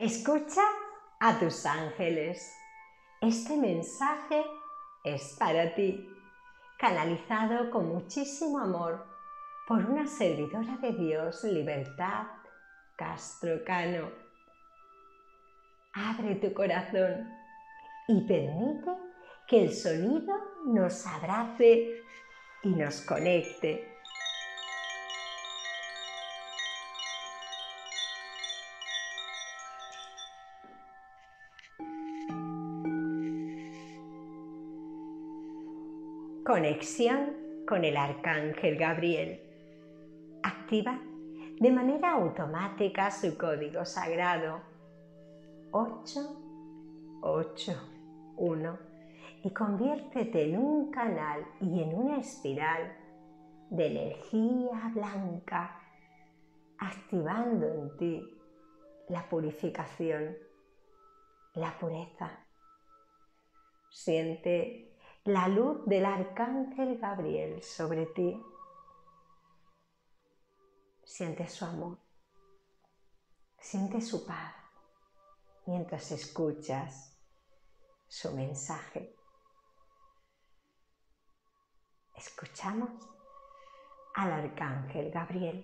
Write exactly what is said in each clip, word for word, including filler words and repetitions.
Escucha a tus ángeles. Este mensaje es para ti, canalizado con muchísimo amor por una servidora de Dios, Libertad Castro Cano. Abre tu corazón y permite que el sonido nos abrace y nos conecte. Conexión con el Arcángel Gabriel. Activa de manera automática su código sagrado ocho ocho uno y conviértete en un canal y en una espiral de energía blanca, activando en ti la purificación, la pureza. Siente la luz del Arcángel Gabriel sobre ti. Siente su amor, siente su paz mientras escuchas su mensaje. Escuchamos al Arcángel Gabriel.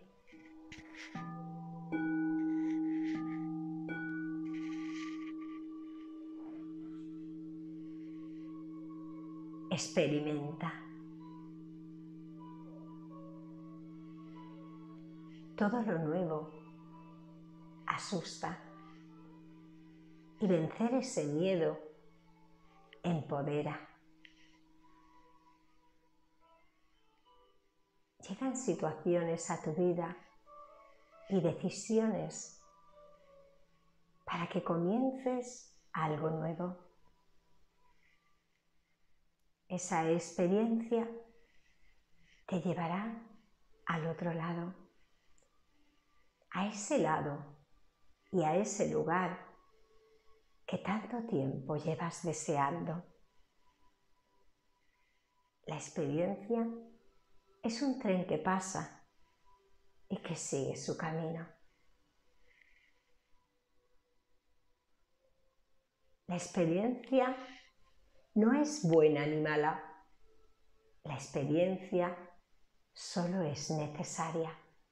Experimenta. Todo lo nuevo asusta y vencer ese miedo empodera. Llegan situaciones a tu vida y decisiones para que comiences algo nuevo. Esa experiencia te llevará al otro lado, a ese lado y a ese lugar que tanto tiempo llevas deseando. La experiencia es un tren que pasa y que sigue su camino. La experiencia no es buena ni mala. La experiencia solo es necesaria.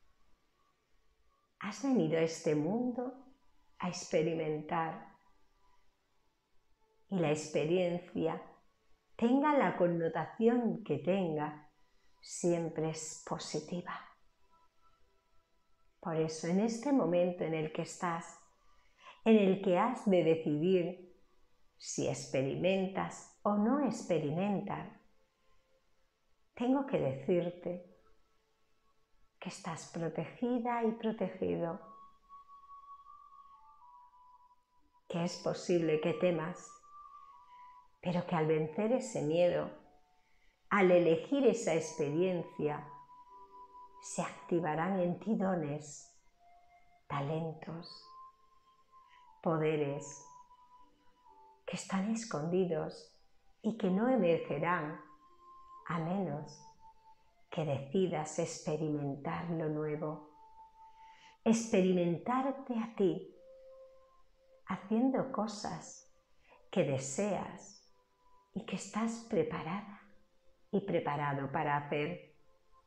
Has venido a este mundo a experimentar. Y la experiencia, tenga la connotación que tenga, siempre es positiva. Por eso, en este momento en el que estás, en el que has de decidir si experimentas o no experimentas, tengo que decirte que estás protegida y protegido, que es posible que temas, pero que al vencer ese miedo, al elegir esa experiencia, se activarán en ti dones, talentos, poderes que están escondidos y que no emergerán a menos que decidas experimentar lo nuevo, experimentarte a ti, haciendo cosas que deseas y que estás preparada y preparado para hacer.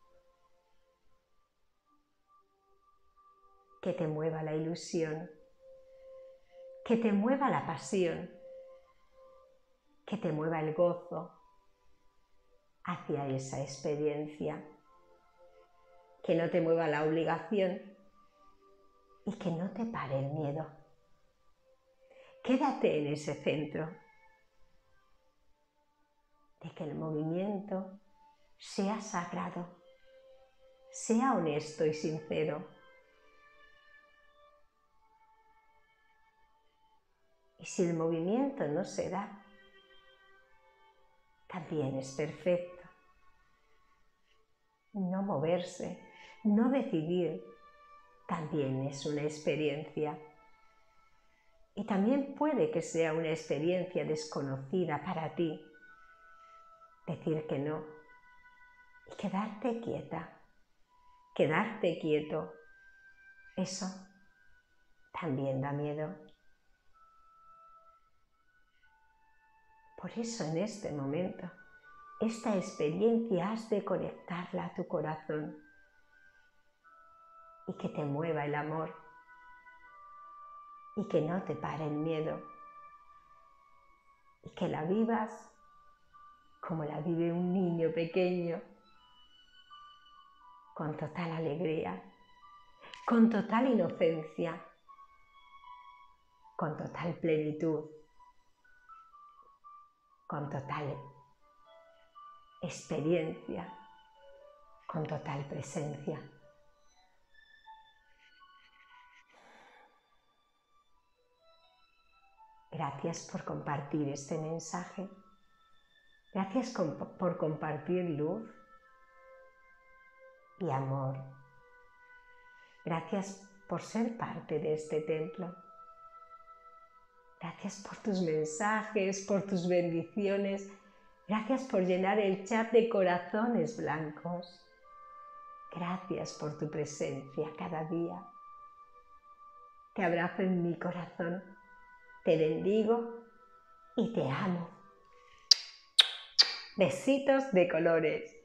Que te mueva la ilusión, que te mueva la pasión, que te mueva el gozo hacia esa experiencia, que no te mueva la obligación y que no te pare el miedo. Quédate en ese centro, de que el movimiento sea sagrado, sea honesto y sincero. Y si el movimiento no se da, también es perfecto. No moverse, no decidir, también es una experiencia. Y también puede que sea una experiencia desconocida para ti. Decir que no y quedarte quieta, quedarte quieto, eso también da miedo. Por eso en este momento, esta experiencia has de conectarla a tu corazón y que te mueva el amor y que no te pare el miedo y que la vivas como la vive un niño pequeño, con total alegría, con total inocencia, con total plenitud, con total experiencia, con total presencia. Gracias por compartir este mensaje. Gracias por compartir luz y amor. Gracias por ser parte de este templo. Gracias por tus mensajes, por tus bendiciones. Gracias por llenar el chat de corazones blancos. Gracias por tu presencia cada día. Te abrazo en mi corazón. Te bendigo y te amo. Besitos de colores.